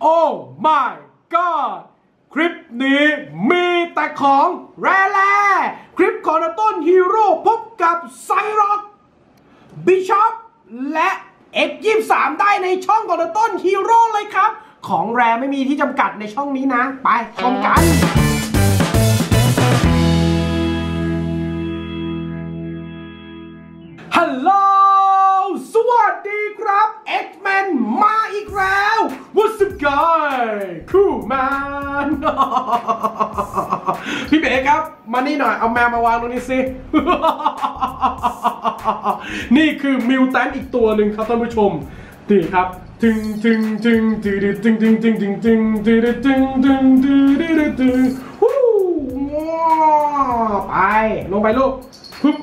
โอ้ my god คลิปนี้มีแต่ของแร่คลิปของต้นฮีโร่พบกับไซร็อกบิชอปและ X23 ได้ในช่องของต้นฮีโร่เลยครับของแรไม่มีที่จำกัดในช่องนี้นะไปชมกันฮัลโหลสวัสดีครับ X-Men มาอีกแล้ว What's up guys Cool man พี่เบ๋ครับมานี่หน่อยเอาแมวมาวางตรงนี้สิ นี่คือมิวแทนอีกตัวหนึ่งครับท่านผู้ชมนี่ครับตึงตึงตึงตึงตึงตึงตึงตึงตึงตึงตึงตึงตึงตึงตึงฮู้ไปลงไปลูกปึ๊บ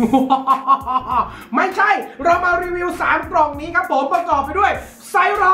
ไม่ใช่เรามารีวิว3กล่องนี้ครับผมประกอบไปด้วยไซร็อก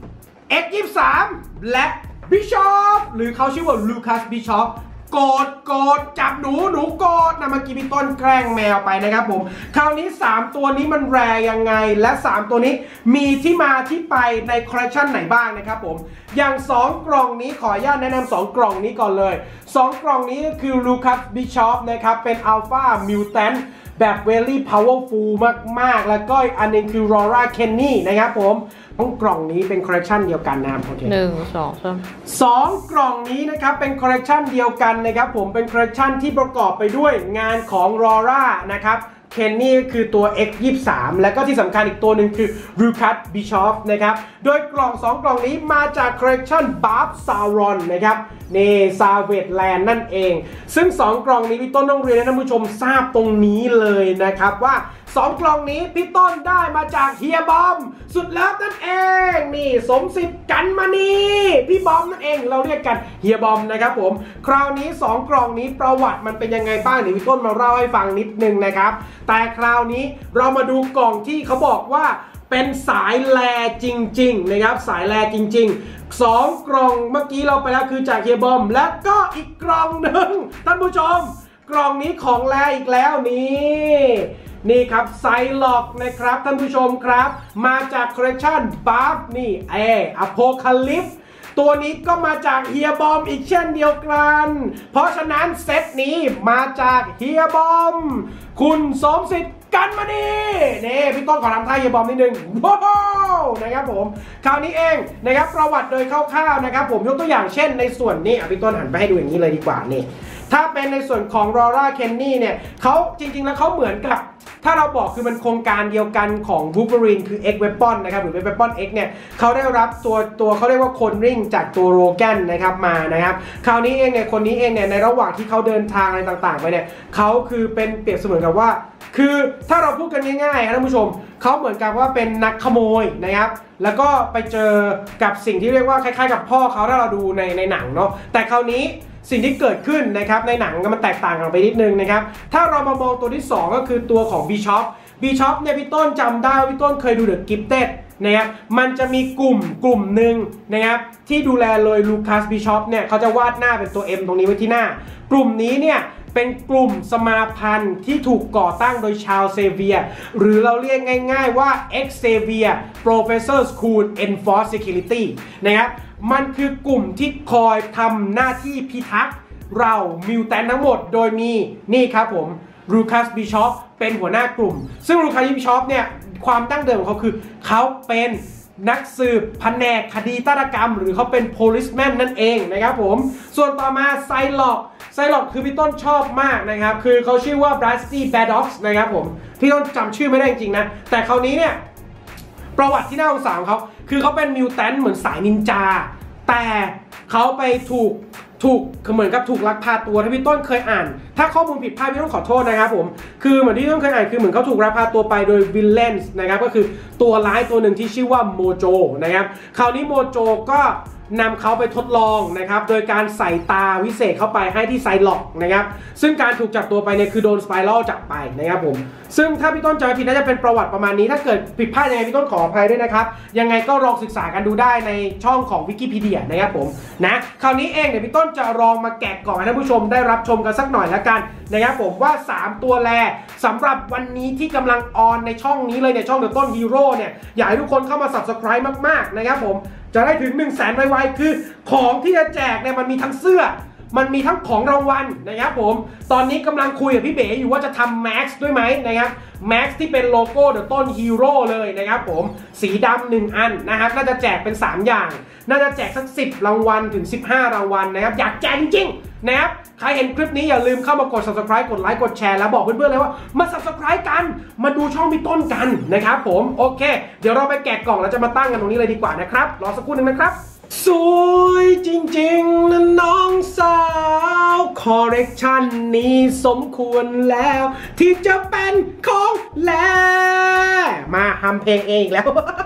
X23 และบิชอปหรือเขาชื่อว่าลูคัสบิชอปโกรธจับหนูโกรธนะเมื่อกี้พี่ต้นแกล้งแมวไปนะครับผมคราวนี้3ตัวนี้มันแรยังไงและ3ตัวนี้มีที่มาที่ไปในคอลเลคชันไหนบ้างนะครับผมอย่าง2กล่องนี้ขออนุญาตแนะนำ2กล่องนี้ก่อนเลย2กล่องนี้ก็คือลูคัสบิชอปนะครับเป็นอัลฟามิวแทนแบบเวลี่พาวเวอร์ฟูลมากๆแล้วก็อีกอันนึงคือรอร่าเคนนี่นะครับผมทั้งกล่องนี้เป็นคอลเลคชันเดียวกันนะครับโอเค2กล่องนี้นะครับเป็นคอลเลคชันเดียวกันนะครับผมเป็นคอลเลคชันที่ประกอบไปด้วยงานของรอร่านะครับเคนนี่คือตัว X23 แล้วก็ที่สำคัญอีกตัวหนึ่งคือรูคัสบิชอปนะครับโดยกล่อง2กล่องนี้มาจากคอลเลคชันบาร์บซารอนนะครับนี่ซาเวตแลนด์นั่นเองซึ่ง2กล่องนี้พี่ต้นต้องเรียนให้ท่านผู้ชมทราบตรงนี้เลยนะครับว่า2กล่องนี้พี่ต้นได้มาจากเฮียบอมสุดลับนั่นเองนี่สมศิษย์กันมานีพี่บอมนั่นเองเราเรียกกันเฮียบอมนะครับผมคราวนี้2กล่องนี้ประวัติมันเป็นยังไงบ้างเดี๋ยวพี่ต้นมาเล่าให้ฟังนิดนึงนะครับแต่คราวนี้เรามาดูกล่องที่เขาบอกว่าเป็นสายแลจริงๆนะครับสายแลจริงๆ2กล่องเมื่อกี้เราไปแล้วคือจากเฮียบอมและก็อีกกล่องหนึ่งท่านผู้ชมกล่องนี้ของแลอีกแล้วนี่ครับไซล็อกนะครับท่านผู้ชมครับมาจากคอลเลคชันบาร์ฟนี่อโพคาลิปตัวนี้ก็มาจากเฮียบอมอีกเช่นเดียวกันเพราะฉะนั้นเซตนี้มาจากเฮียบอมคุณสมศิษย์กันมาดีนี่พี่ต้นขอทำท่าเฮียบอมนิดนึงว้าวนะครับผมคราวนี้เองนะครับประวัติโดยคร่าวๆนะครับผมยกตัวอย่างเช่นในส่วนนี้พี่ต้นหันไปให้ดูอย่างนี้เลยดีกว่านี่ถ้าเป็นในส่วนของรอร่าเคนนี่เนี่ยเขาจริงๆแล้วเขาเหมือนกับถ้าเราบอกคือมันโครงการเดียวกันของ Wolverine คือ X Weapon นะครับหรือ Weapon X เนี่ยเขาได้รับตัวเขาเรียกว่าโคนริ่งจากตัวโรแกนนะครับมานะครับคราวนี้เองเนี่ยคนนี้เองเนี่ยในระหว่างที่เขาเดินทางอะไรต่างๆไปเนี่ยเขาคือเป็นเปรียบเสมือนกับว่าคือถ้าเราพูดกันง่ายๆท่านผู้ชมเขาเหมือนกับว่าเป็นนักขโมยนะครับแล้วก็ไปเจอกับสิ่งที่เรียกว่าคล้ายๆกับพ่อเขาถ้าเราดูในหนังเนาะแต่คราวนี้สิ่งที่เกิดขึ้นนะครับในหนังมันแตกต่างกันไปนิดนึงนะครับถ้าเรามามองตัวที่2ก็คือตัวของบิชอปเนี่ยพี่ต้นจำได้พี่ต้นเคยดูเดอะกิฟเต็ดนะครับมันจะมีกลุ่มหนึ่งนะครับที่ดูแลเลยลูคัสบิชอปเนี่ยเขาจะวาดหน้าเป็นตัว M ตรงนี้ไว้ที่หน้ากลุ่มนี้เนี่ยเป็นกลุ่มสมาพันธ์ที่ถูกก่อตั้งโดยชาวเซเวียหรือเราเรียกง่ายๆว่า Xavier Professor School Enforced Security นะครับมันคือกลุ่มที่คอยทำหน้าที่พิทักษ์เรามิวแทนทั้งหมดโดยมีนี่ครับผมลูคัสบิชอปเป็นหัวหน้ากลุ่มซึ่งลูคัสบิชอปเนี่ยความดั้งเดิมของเขาคือเขาเป็นนักสืบแผนกคดีฆาตกรรมหรือเขาเป็น policeman นั่นเองนะครับผมส่วนต่อมาไซล็อกคือพี่ต้นชอบมากนะครับคือเขาชื่อว่า Brasty Badox นะครับผมพี่ต้นจำชื่อไม่ได้จริงๆนะแต่คราวนี้เนี่ยประวัติที่น่าสงสารเขาคือเขาเป็นมิวแทนเหมือนสายนินจาแต่เขาไปถูกเหมือนกับถูกลักพาตัวที่พี่ต้นเคยอ่านถ้าข้อมูลผิดพลาดพี่ต้นขอโทษนะครับผมคือเหมือนที่พี่ต้นเคยอ่านคือเหมือนเขาถูกลักพาตัวไปโดยวิลเลนส์นะครับก็คือตัวร้ายตัวหนึ่งที่ชื่อว่าโมโจนะครับคราวนี้โมโจก็นำเขาไปทดลองนะครับโดยการใส่ตาวิเศษเข้าไปให้ที่ไซล็อกนะครับซึ่งการถูกจับตัวไปเนี่ยคือโดนสไปรัลจับไปนะครับผมซึ่งถ้าพี่ต้นจำไม่ผิดน่าจะเป็นประวัติประมาณนี้ถ้าเกิดผิดพลาดยังไงพี่ต้นขออภัยด้วยนะครับยังไงก็ลองศึกษากันดูได้ในช่องของวิกิพีเดียนะครับผมนะคราวนี้เองเดี๋ยวพี่ต้นจะลองมาแกะกล่องให้ท่านผู้ชมได้รับชมกันสักหน่อยละกันนะครับผมว่า3ตัวแรสำหรับวันนี้ที่กำลังออนในช่องนี้เลยเนี่ยช่องเดอะต้นฮีโร่เนี่ยอยากให้ทุกคนเข้ามา Subscribe มากๆนะครับผมจะได้ถึง 100,000 ไวๆคือของที่จะแจกเนี่ยมันมีทั้งเสื้อมันมีทั้งของรางวัลนะครับผมตอนนี้กำลังคุยกับพี่เบ๋อยู่ว่าจะทำแม็กซ์ด้วยไหมนะครับแม็กซ์ที่เป็นโลโก้เดอะต้นฮีโร่เลยนะครับผมสีดำ1อันนะครับน่าจะแจกเป็น3อย่างน่าจะแจกสัก10รางวัลถึง15รางวัลนะครับอยากแจกจริงๆนะครับใครเห็นคลิปนี้อย่าลืมเข้ามากด subscribe กดไลค์กดแชร์แล้วบอกเพื่อนๆเลยว่ามา subscribe กันมาดูช่องพี่ต้นกันนะครับผมโอเคเดี๋ยวเราไปแกะกล่องแล้วจะมาตั้งกันตรงนี้เลยดีกว่านะครับรอสักครู่นึงนะครับสวยจริงๆนะน้องสาวคอร์เรคชันนี้สมควรแล้วที่จะเป็นของแลมาทำเพลงเองแล้ว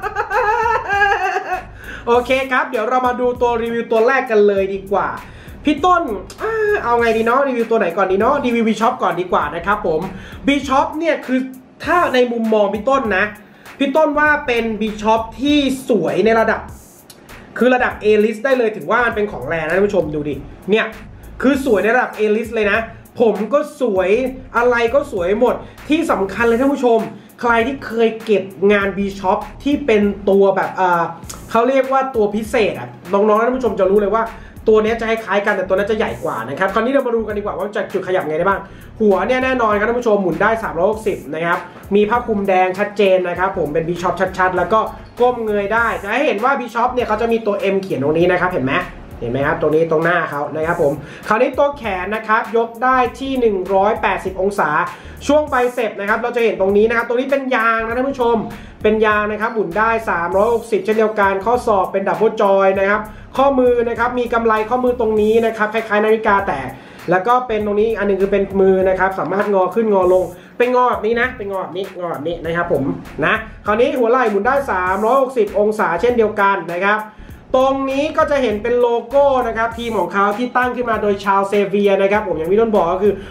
โอเคครับเดี๋ยวเรามาดูตัวรีวิวตัวแรกกันเลยดีกว่าพี่ต้นเอาไงดีเนาะรีวิวตัวไหนก่อนดีเนาะรีวิวBishopก่อนดีกว่านะครับผมBishopเนี่ยคือถ้าในมุมมองพี่ต้นนะพี่ต้นว่าเป็น Bishopที่สวยในระดับคือระดับ A-list ได้เลยถึงว่ามันเป็นของแรงนะท่านผู้ชมดูดิเนี่ยคือสวยในระดับ A-list เลยนะผมก็สวยอะไรก็สวยหมดที่สำคัญเลยท่านผู้ชมใครที่เคยเก็บงาน Bishop ที่เป็นตัวแบบเขาเรียกว่าตัวพิเศษน้องๆท่านผู้ชมจะรู้เลยว่าตัวนี้จะคล้ายๆกันแต่ตัวนั้นจะใหญ่กว่านะครับคราวนี้เรามาดูกันดีกว่าว่าจะจุดขยับไงได้บ้างหัวเนี่ยแน่นอนครับท่านผู้ชมหมุนได้360นะครับมีผ้าคลุมแดงชัดเจนนะครับผมเป็น Bishop ชัดๆแล้วก็ก้มเงยได้จะให้เห็นว่า Bishop เนี่ยเขาจะมีตัว M เขียนตรงนี้นะครับเห็นไหมครับตรงนี้ตรงหน้าเขานะครับผมคราวนี้ตัวแขนนะครับยกได้ที่180องศาช่วงไบเซปนะครับเราจะเห็นตรงนี้นะครับตรงนี้เป็นยางนะท่านผู้ชมเป็นยางนะครับหมุนได้360เช่นเดียวกันข้อศอกเป็นดับเบิลจอยนะครับข้อมือนะครับมีกำไลข้อมือตรงนี้นะครับคล้ายๆนาฬิกาแต่แล้วก็เป็นตรงนี้อันนึงคือเป็นมือนะครับสามารถงอขึ้นงอลงเป็นงอแบบนี้นะเป็นงอแบบนี้นะครับผมนะคราวนี้หัวไหล่หมุนได้360องศาเช่นเดียวกันนะครับตรงนี้ก็จะเห็นเป็นโลโก้นะครับทีมของเขาที่ตั้งขึ้นมาโดยชาร์ลเซเวียนะครับผมอย่างที่ต้นบอกก็คือ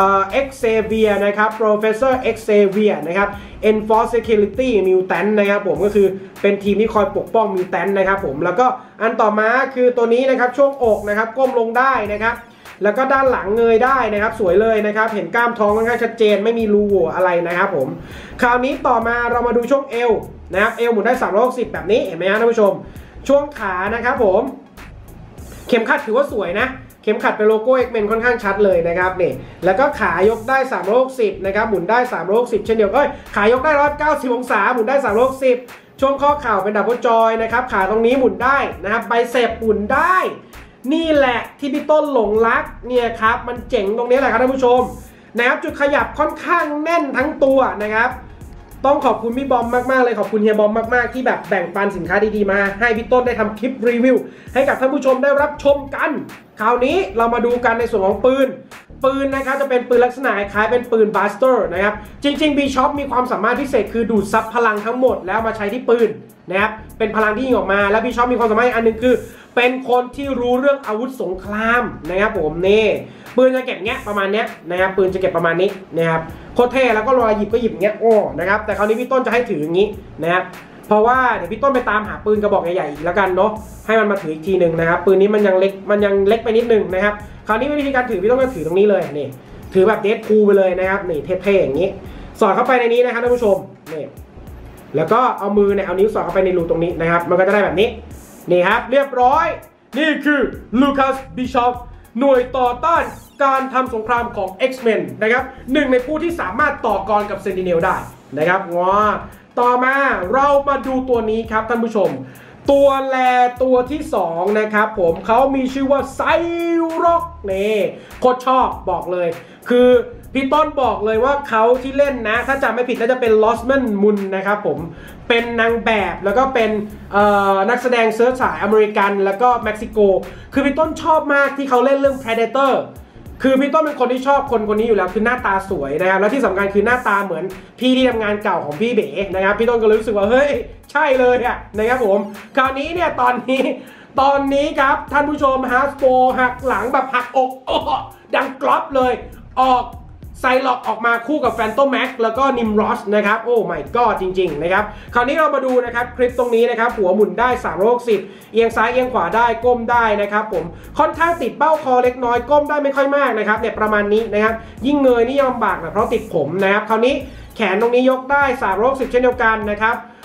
Xavier นะครับ Professor Xavier นะครับ Enforce Security Mutant นะครับผมก็คือเป็นทีมที่คอยปกป้อง Mutant นะครับผมแล้วก็อันต่อมาคือตัวนี้นะครับช่วงอกนะครับก้มลงได้นะครับแล้วก็ด้านหลังเงยได้นะครับสวยเลยนะครับเห็นกล้ามท้องค่อนข้างชัดเจนไม่มีรูโหว่อะไรนะครับผมคราวนี้ต่อมาเรามาดูช่วงเอวนะครับเอวหมุนได้360แบบนี้เห็นไหมครับท่านผู้ชมช่วงขานะครับผมเข็มขัดถือว่าสวยนะเข็มขัดเป็นโลโก้ X-Men ค่อนข้างชัดเลยนะครับนี่แล้วก็ขายกได้360นะครับหมุนได้360เช่นเดียวกันขายกได้190องศาหมุนได้360ช่วงข้อเข่าเป็นดับเบิลจอยนะครับขาตรงนี้หมุนได้นะครับไบเซปหมุนได้นี่แหละที่พี่ต้นหลงรักเนี่ยครับมันเจ๋งตรงนี้แหละครับท่านผู้ชมนะครับจุดขยับค่อนข้างแน่นทั้งตัวนะครับต้องขอบคุณพี่บอมมากๆเลยขอบคุณเฮียบอมมากๆที่แบบแบ่งปันสินค้าดีๆมาให้พี่ต้นได้ทำคลิปรีวิวให้กับท่านผู้ชมได้รับชมกันคราวนี้เรามาดูกันในส่วนของปืนนะครับจะเป็นปืนลักษณะคล้ายเป็นปืนบาสเตอร์นะครับจริงๆ Bishop มีความสามารถพิเศษคือดูดซับพลังทั้งหมดแล้วมาใช้ที่ปืนนะครับเป็นพลังที่ยิงออกมาแล้ว Bishop มีความสามารถอันนึงคือเป็นคนที่รู้เรื่องอาวุธสงครามนะครับผมนี่ปืนจะเก็บเงี้ยประมาณเนี้ยนะครับปืนจะเก็บประมาณนี้นะครับโคตรเท่แล้วก็รอหยิบก็หยิบเงี้ยโอ้นะครับแต่คราวนี้พี่ต้นจะให้ถืออย่างนี้นะครับเพราะว่าเดี๋ยวพี่ต้นไปตามหาปืนกระบอกใหญ่ๆอีกแล้วกันเนาะให้มันมาถืออีกทีหนึ่งนะครับปืนนี้มันยังเล็กไปนิดนึงนะครับคราวนี้วิธีการถือพี่ต้องถือตรงนี้เลยนี่ถือแบบเดดพูลไปเลยนะครับนี่เท่ๆอย่างนี้สอดเข้าไปในนี้นะครับท่านผู้ชมนี่แล้วก็เอามือเนี่ยเอานิ้วสอดเข้าไปในรูตรงนี้นะครับมันก็จะได้แบบนี้นี่ครับเรียบร้อยนี่คือลูคัสบิชอปหน่วยต่อต้านการทำสงครามของ X-Men นะครับหนึ่งในผู้ที่สามารถต่อกรกับเซนติเนลได้นะครับต่อมาเรามาดูตัวนี้ครับท่านผู้ชมตัวแลตัวที่2นะครับผมเขามีชื่อว่าไซร็อกนี่โคตรชอบบอกเลยคือพี่ต้นบอกเลยว่าเขาที่เล่นนะถ้าจำไม่ผิดน่าจะเป็นลอสแมนมุนนะครับผมเป็นนางแบบแล้วก็เป็นนักแสดงเชื้อสายอเมริกันแล้วก็เม็กซิโกคือพี่ต้นชอบมากที่เขาเล่นเรื่อง Predator คือพี่ต้นเป็นคนที่ชอบคนนี้อยู่แล้วคือหน้าตาสวยนะครับแล้วที่สำคัญคือหน้าตาเหมือนพี่ที่ทำงานเก่าของพี่เบ๋นะครับพี่ต้นก็รู้สึกว่าเฮ้ยใช่เลยอะนะครับผมคราวนี้เนี่ยตอนนี้ครับท่านผู้ชมฮาร์สโปหักหลังแบบหักอกดังกรอบเลยออกไซล็อกออกมาคู่กับแฟนโตแม็กแล้วก็นิมรอสนะครับโอ้ไม่ก็จริงๆนะครับคราวนี้เรามาดูนะครับคลิปตรงนี้นะครับหัวหมุนได้360เอียงซ้ายเอียงขวาได้ก้มได้นะครับผมค่อนข้างติดเบ้าคอเล็กน้อยก้มได้ไม่ค่อยมากนะครับเนี่ยประมาณนี้นะครับยิ่งเงยนี่ลำบากนะเพราะติดผมนะครับคราวนี้แขนตรงนี้ยกได้360เช่นเดียวกันนะครับ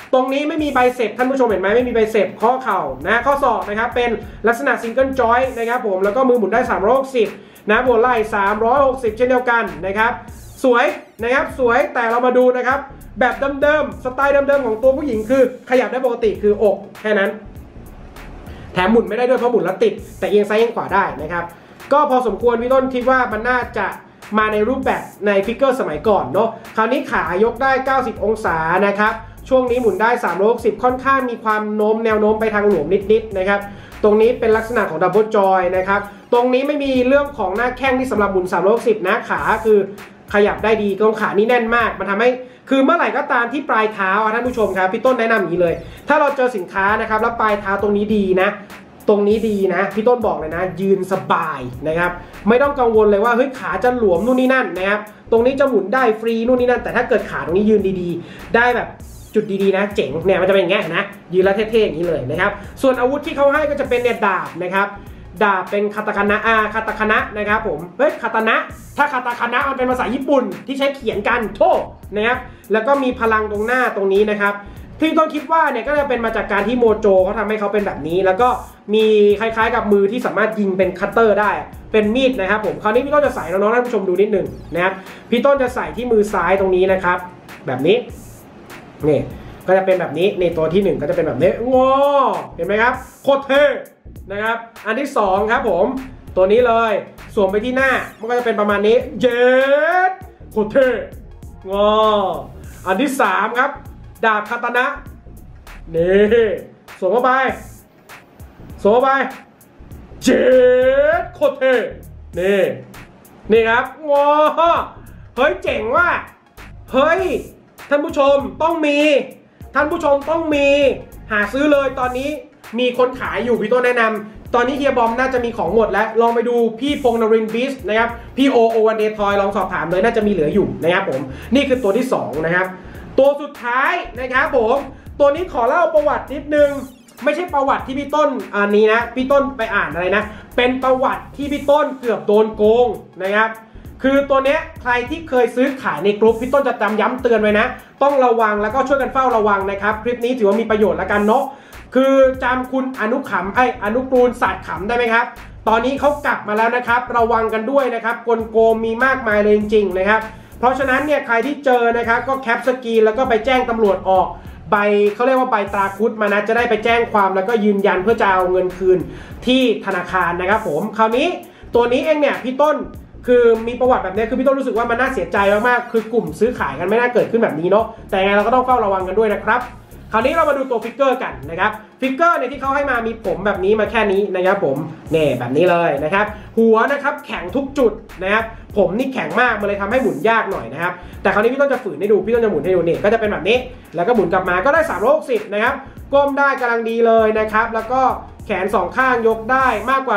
ตรงนี้ไม่มีใบเสพท่านผู้ชมเห็นไหมไม่มีใบเสพข้อเข่านะข้อศอกนะครับเป็นลักษณะซิงเกิลจอยนะครับผมแล้วก็มือหมุนได้360นะหัวไหล่360เช่นเดียวกันนะครับสวยนะครับสวยแต่เรามาดูนะครับแบบเดิมๆสไตล์เดิมๆของตัวผู้หญิงคือขยับได้ปกติคืออกแค่นั้นแถมหมุนไม่ได้ด้วยเพราะหมุนแล้วติดแต่เอียงซ้ายเอียงขวาได้นะครับก็พอสมควรพี่ต้นคิดว่ามันน่าจะมาในรูปแบบในฟิกเกอร์สมัยก่อนเนาะคราวนี้ขายกได้90องศานะครับช่วงนี้หมุนได้360ค่อนข้างมีความแนวโน้มไปทางหลวมนิดๆนะครับตรงนี้เป็นลักษณะของดับเบิลจอยนะครับตรงนี้ไม่มีเรื่องของหน้าแข้งที่สำหรับหมุน360นะขาคือขยับได้ดีตรงขานี่แน่นมากมันทำให้คือเมื่อไหร่ก็ตามที่ปลายเท้าท่านผู้ชมครับพี่ต้นแนะนำอย่างนี้เลยถ้าเราเจอสินค้านะครับแล้วปลายเท้าตรงนี้ดีนะตรงนี้ดีนะพี่ต้นบอกเลยนะยืนสบายนะครับไม่ต้องกังวลเลยว่าเฮ้ยขาจะหลวมนู่นนี่นั่นนะครับตรงนี้จะหมุนได้ฟรีนู่นนี่นั่นแต่ถ้าเกิดขาตรงนี้ยืนดีๆได้แบบจุดดีๆนะเจ๋งเนี่ยมันจะเป็นอย่างเงี้ยนะยืนแล้วเท่ๆอย่างนี้เลยนะครับส่วนอาวุธที่เขาให้ก็จะเป็นเนี่ยดาบนะครับดาบเป็นคาตาคานะคาตาคานะนะครับผมเฮ้ยคาตานะถ้าคาตาคานะมันเป็นภาษาญี่ปุ่นที่ใช้เขียนกันโทนะครับแล้วก็มีพลังตรงหน้าตรงนี้นะครับพี่ต้นคิดว่าเนี่ยก็จะเป็นมาจากการที่โมโจเขาทำให้เขาเป็นแบบนี้แล้วก็มีคล้ายๆกับมือที่สามารถยิงเป็นคัตเตอร์ได้เป็นมีดนะครับผมคราวนี้พี่ต้นจะใส่น้องๆท่านผู้ชมดูนิดหนึ่งนะครับพี่ต้นจะใส่ที่มือซ้ายตรงนี้นะครับแบบนี้นี่ก็จะเป็นแบบนี้ในตัวที่1ก็จะเป็นแบบนี้ว้าวเห็นไหมครับโคตรเท่นะครับอันที่2ครับผมตัวนี้เลยสวมไปที่หน้ามันก็จะเป็นประมาณนี้เย็ดโคตรเท่ว้าวอันที่3ครับดาบคาตานะนี่สวมเข้าไปสวมเข้าไปเจ็ดโคตรเท่นี่ครับว้าวเฮ้ยเจ๋งว่ะเฮ้ยท่านผู้ชมต้องมีท่านผู้ชมต้องมีหาซื้อเลยตอนนี้มีคนขายอยู่พี่ต้นแนะนำตอนนี้เฮียบอมน่าจะมีของหมดแล้วลองไปดูพี่พงษ์นรินทร์บิสนะครับพี่โอวันเดย์ทอยลองสอบถามเลยน่าจะมีเหลืออยู่นะครับผมนี่คือตัวที่2นะครับตัวสุดท้ายนะครับผมตัวนี้ขอเล่าประวัตินิดนึงไม่ใช่ประวัติที่พี่ต้นอันนี้นะพี่ต้นไปอ่านอะไรนะเป็นประวัติที่พี่ต้นเกือบโดนโกงนะครับคือตัวเนี้ยใครที่เคยซื้อขายในกลุ่มพี่ต้นจะย้ำเตือนไว้นะต้องระวังแล้วก็ช่วยกันเฝ้าระวังนะครับคลิปนี้ถือว่ามีประโยชน์ละกันเนาะคือจำคุณอนุกรูลศาสตร์ขำได้ไหมครับตอนนี้เขากลับมาแล้วนะครับระวังกันด้วยนะครับกลโกงมีมากมายเลยจริงๆนะครับเพราะฉะนั้นเนี่ยใครที่เจอนะครับก็แคปสกรีนแล้วก็ไปแจ้งตำรวจออกใบเขาเรียกว่าใบตราคุดมานะจะได้ไปแจ้งความแล้วก็ยืนยันเพื่อจะเอาเงินคืนที่ธนาคารนะครับผมคราวนี้ตัวนี้เองเนี่ยพี่ต้นคือมีประวัติแบบนี้คือพี่ต้นรู้สึกว่ามันน่าเสียใจมากๆคือกลุ่มซื้อขายกันไม่น่าเกิดขึ้นแบบนี้เนาะแต่ไงเราก็ต้องเฝ้าระวังกันด้วยนะครับคราวนี้เรามาดูตัวฟิกเกอร์กันนะครับฟิกเกอร์เนี่ยที่เขาให้มามีผมแบบนี้มาแค่นี้นะครับผมเนี่ยแบบนี้เลยนะครับหัวนะครับแข็งทุกจุดนะครับผมนี่แข็งมากมันเลยทำให้หมุนยากหน่อยนะครับแต่คราวนี้พี่ต้นจะฝืนให้ดูพี่ต้นจะหมุนให้ดูนี่ก็จะเป็นแบบนี้แล้วก็หมุนกลับมาก็ได้360นะครับก้มได้กำลังดีเลยนะครับแล้วก็แขน2ข้างยกได้มากกว่า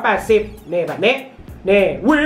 180เนี่ยแบบนี้นี่ We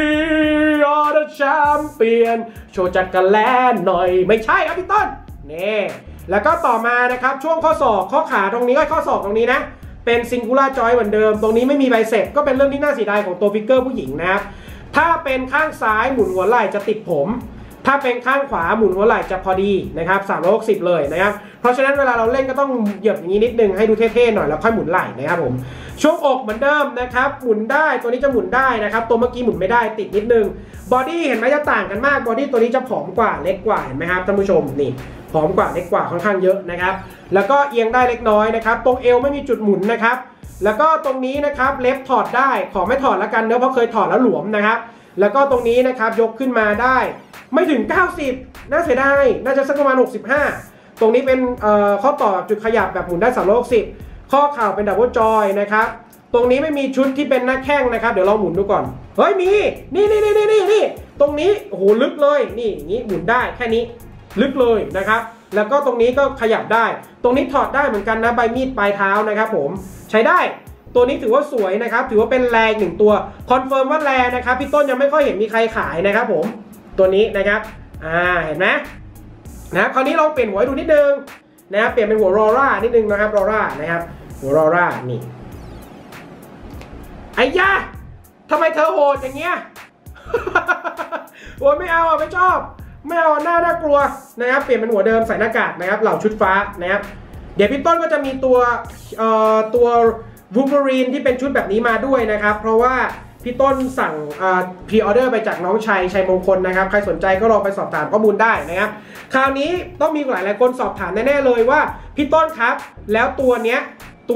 are the champion โชว์จัดกันแลนหน่อยไม่ใช่ครับพี่ต้นนี่แล้วก็ต่อมานะครับช่วงข้อศอกข้อขาตรงนี้ก็ข้อศอกตรงนี้นะเป็นซิงคูล่าจอยเหมือนเดิมตรงนี้ไม่มีใบเสร็จก็เป็นเรื่องที่น่าเสียดายของตัวฟิกเกอร์ผู้หญิงนะครับถ้าเป็นข้างซ้ายหมุนหัวไหล่จะติดผมถ้าเป็นข้างขวาหมุนหัวไหล่จะพอดีนะครับ360เลยนะครับเพราะฉะนั้นเวลาเราเล่นก็ต้องเหยียบอย่างนี้นิดนึงให้ดูเท่ๆหน่อยแล้วค่อยหมุนไหล่นะครับผมช่วงอกเหมือนเดิมนะครับหมุนได้ตัวนี้จะหมุนได้นะครับตัวเมื่อกี้หมุนไม่ได้ติดนิดนึงบอดี้เห็นไหมจะต่างกันมากบอดี้ตัวนี้จะผอมกว่าเล็กกว่าเห็นไหมครับท่านผู้ชมนี่ผอมกว่าเล็กกว่าค่อนข้างเยอะนะครับแล้วก็เอียงได้เล็กน้อยนะครับตรงเอวไม่มีจุดหมุนนะครับแล้วก็ตรงนี้นะครับเล็บถอดได้ขอไม่ถอดแล้วกันเนอะเพราะเคยถอดแล้วหลวมนะครับแล้วก็ตรงนี้นะครับยกขึ้นมาได้ไม่ถึง90น่าเสียดายน่าจะสักประมาณ65ตรงนี้เป็นข้อต่อจุดขยับแบบหมุนได้360ข้อเข่าเป็นดับเบิลจอยนะครับตรงนี้ไม่มีชุดที่เป็นหน้าแข้งนะครับเดี๋ยวลองหมุนดูก่อนเฮ้ยมีนี่ตรงนี้โอ้โหลึกเลยนี่อย่างนี้หมุนได้แค่นี้ลึกเลยนะครับแล้วก็ตรงนี้ก็ขยับได้ตรงนี้ถอดได้เหมือนกันนะใบมีดปลายเท้านะครับผมใช้ได้ตัวนี้ถือว่าสวยนะครับถือว่าเป็นแรง1ตัวคอนเฟิร์มว่าแรงนะครับพี่ต้นยังไม่ค่อยเห็นมีใครขายนะครับผมตัวนี้นะครับเห็นไหมนะคราวนี้ลองเปลี่ยนหัวดูนิดนึงนะครับเปลี่ยนเป็นหัวรอร่านิดนึงนะครับรอร่านะครับหัวรอร่านี่ไอ้ยาทำไมเธอโหดอย่างเงี้ยโอ้ยไม่เอาไม่ชอบไม่เอาหน้าน่ากลัวนะครับเปลี่ยนเป็นหัวเดิมใส่หน้ากากนะครับเหล่าชุดฟ้านะครับเดี๋ยวพี่ต้นก็จะมีตัววูล์ฟเวอรีนที่เป็นชุดแบบนี้มาด้วยนะครับเพราะว่าพี่ต้นสั่งพรีออเดอร์ไปจากน้องชัยมงคลนะครับใครสนใจก็ลองไปสอบถามข้อมูลได้นะครับคราวนี้ต้องมีหลายคนสอบถามแน่ๆเลยว่าพี่ต้นครับแล้วตัวเนี้ย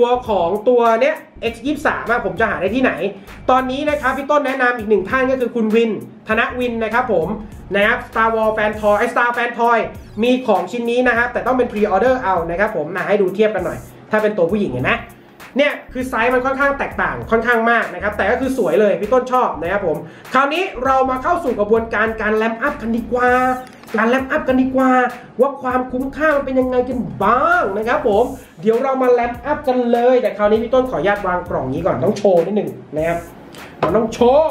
X23 ผมจะหาได้ที่ไหนตอนนี้นะครับพี่ต้นแนะนำอีกหนึ่งท่านก็คือคุณวินธนวินนะครับผมนะครับ Star Wars Fan Toy Star Fan Toy มีของชิ้นนี้นะครับแต่ต้องเป็นพรีออเดอร์เอานะครับผมให้ดูเทียบกันหน่อยถ้าเป็นตัวผู้หญิงเห็นไหมเนี่ยคือไซส์มันค่อนข้างแตกต่างค่อนข้างมากนะครับแต่ก็คือสวยเลยพี่ต้นชอบนะครับผมคราวนี้เรามาเข้าสู่กระบวนการแรมอัพกันดีกว่าว่าความคุ้มค่ามันเป็นยังไงกันบ้างนะครับผมเดี๋ยวเรามาแรมอัพกันเลยแต่คราวนี้พี่ต้นขออนุญาตวางกล่องนี้ก่อนต้องโชว์นิดหนึ่งนะครับเราต้องโชว์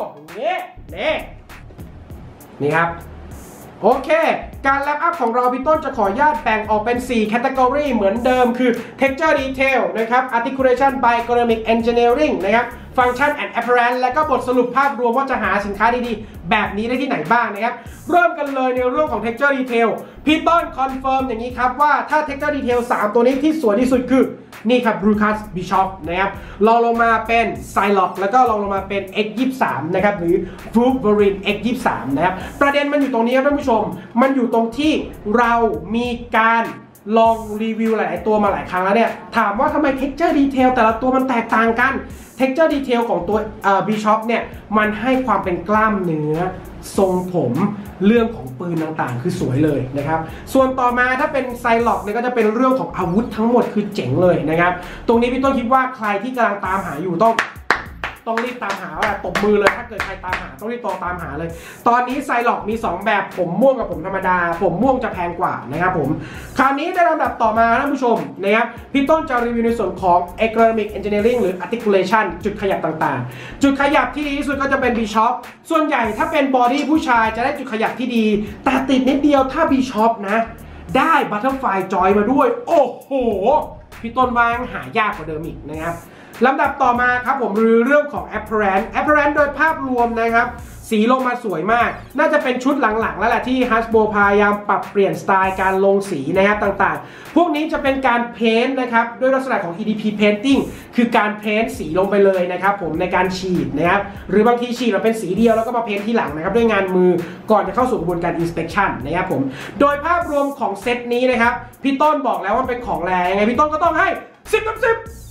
นี่ครับโอเคการแรมอัพของเราพี่ต้นจะขออนุญาตแบ่งออกเป็น4 แคตตากรีเหมือนเดิมคือ texture detail นะครับ articulation by ergonomic engineering นะครับ function and appearance และก็บทสรุปภาพรวมว่าจะหาสินค้าดีๆแบบนี้ได้ที่ไหนบ้างนะครับเริ่มกันเลยในเรื่องของ texture detail พี่ต้นคอนเฟิร์มอย่างนี้ครับว่าถ้า texture detail 3 ตัวนี้ที่สวยที่สุดคือนี่ครับ Lucas Bishop นะครับลองลงมาเป็น Psylocke แล้วก็ลองลงมาเป็น X23 นะครับหรือ Wolverine X23 นะครับประเด็นมันอยู่ตรงนี้ครับท่านผู้ชมมันอยู่ตรงที่เรามีการลองรีวิวหลายๆตัวมาหลายครั้งแล้วเนี่ยถามว่าทำไม texture detail แต่ละตัวมันแตกต่างกัน texture detail ของตัวBishop เนี่ยมันให้ความเป็นกล้ามเนื้อทรงผมเรื่องของปืนต่างๆคือสวยเลยนะครับส่วนต่อมาถ้าเป็นไซล็อกเนี่ยก็จะเป็นเรื่องของอาวุธทั้งหมดคือเจ๋งเลยนะครับตรงนี้พี่ต้นคิดว่าใครที่กำลังตามหาอยู่ต้องรีบตามหาว่าตบมือเลยถ้าเกิดใครตามหาต้องรีบตามหาเลยตอนนี้ไซล็อกมี2แบบผมม่วงกับผมธรรมดาผมม่วงจะแพงกว่านะครับผมคราวนี้ในลำดับต่อมาท่านผู้ชมนะครับพี่ต้นจะรีวิวในส่วนของ ergonomic engineering หรือ articulation จุดขยับต่างๆจุดขยับที่ดีที่สุดก็จะเป็น Bishop ส่วนใหญ่ถ้าเป็นบอดี้ผู้ชายจะได้จุดขยับที่ดีแต่ติดนิดเดียวถ้า Bishop นะได้ butterfly joy มาด้วยโอ้โหพี่ต้นวางหายากกว่าเดิมอีกนะครับลำดับต่อมาครับผมเรื่องของ apparent โดยภาพรวมนะครับสีลงมาสวยมากน่าจะเป็นชุดหลังๆแล้วแหละที่ Hasbro พยายามปรับเปลี่ยนสไตล์การลงสีนะครับต่างๆพวกนี้จะเป็นการเพ้นท์นะครับด้วยลักษณะของ EDP painting คือการเพ้นท์สีลงไปเลยนะครับผมในการฉีดนะครับหรือบางทีฉีดมาเป็นสีเดียวแล้วก็มาเพ้นท์ที่หลังนะครับด้วยงานมือก่อนจะเข้าสู่กระบวนการ inspection นะครับผมโดยภาพรวมของเซตนี้นะครับพี่ต้นบอกแล้วว่าเป็นของแรงยังไงพี่ต้นก็ต้องให้10 เต็ม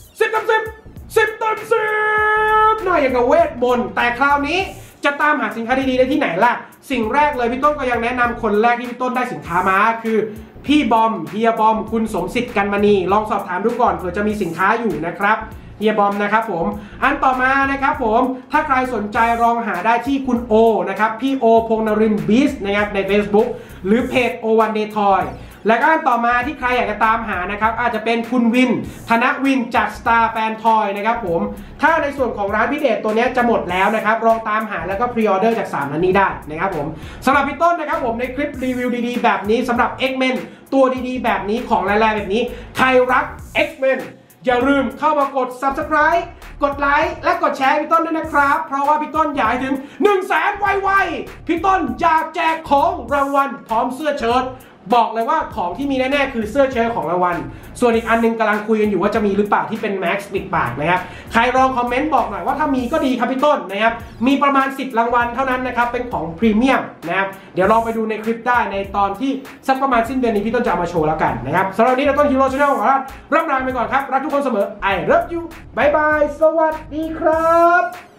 10 หน่อยอย่างกับเวทมนต์แต่คราวนี้จะตามหาสินค้าดีๆได้ที่ไหนล่ะสิ่งแรกเลยพี่ต้นก็ยังแนะนำคนแรกที่พี่ต้นได้สินค้ามาคือพี่บอมเฮียบอมคุณสมศิษย์กันมณีลองสอบถามดูก่อนเผื่อจะมีสินค้าอยู่นะครับเฮียบอมนะครับผมอันต่อมานะครับผมถ้าใครสนใจลองหาได้ที่คุณโอนะครับพี่โอพงษ์นรินทร์บีสนะครับใน Facebook หรือเพจ O1 Day Toy และก็อันต่อมาที่ใครอยากจะตามหานะครับอาจจะเป็นคุณวินธนวินจาก Star Fan Toy นะครับผมถ้าในส่วนของร้านพิเดชตัวนี้จะหมดแล้วนะครับลองตามหาแล้วก็พรีออเดอร์จาก3ร้านนี้ได้นะครับผมสำหรับพี่ต้นนะครับผมในคลิปรีวิวดีๆแบบนี้สำหรับ X-Men ตัวดีๆแบบนี้ของแรงๆแบบนี้ใครรัก X-Men อย่าลืมเข้ามากด Subscribe กดไลค์และกดแชร์พี่ต้นด้วยนะครับเพราะว่าพี่ต้นอยากถึง 100,000 ไวๆพี่ต้นอยากแจกของรางวัลพร้อมเสื้อเชิ้ตบอกเลยว่าของที่มีแน่ๆคือเสื้อเชิ้ตของรางวัลส่วนอีกอันนึงกำลังคุยกันอยู่ว่าจะมีหรือเปล่าที่เป็นแม็กซ์ปิดปากนะครับใครลองคอมเมนต์บอกหน่อยว่าถ้ามีก็ดีครับพี่ต้นนะครับมีประมาณ10รางวัลเท่านั้นนะครับเป็นของพรีเมียมนะครับเดี๋ยวลองไปดูในคลิปได้ในตอนที่สักประมาณสิ้นเดือนนี้พี่ต้นจะมาโชว์แล้วกันนะครับสำหรับวันนี้เราต้นฮีโร่ชาแนลของเราร่ำลาไปก่อนครับรักทุกคนเสมอ I love you บายบายสวัสดีครับ